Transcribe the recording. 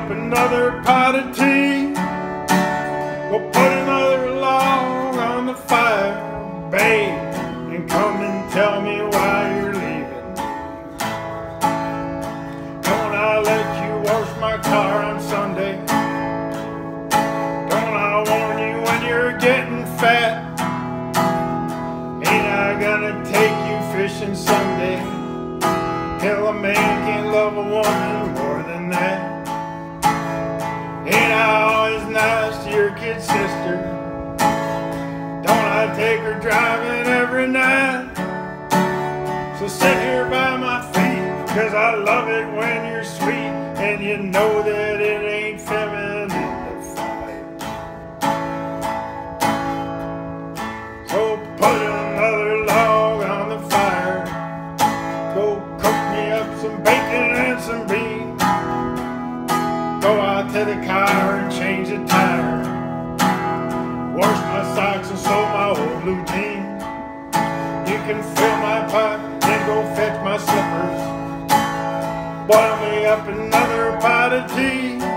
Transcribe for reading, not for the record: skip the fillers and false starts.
up another pot of tea. We'll put another log on the fire, babe, and come and tell me why you're leaving. Don't I let you wash my car on Sunday? Don't I warn you when you're getting fat? Ain't I gonna take you fishing someday? Hell, a man can't love a woman more than that. Ain't I always nice to your kid sister? Don't I take her driving every night? So sit here by my feet, 'cause I love it when you're sweet, and you know that it ain't feminine to fight. So put another log on the fire, go cook me up some bacon and some beans, go out to the car and change the tire, wash my socks and sew my old blue jeans. You can fill my pot, then go fetch my slippers, boil me up another pot of tea.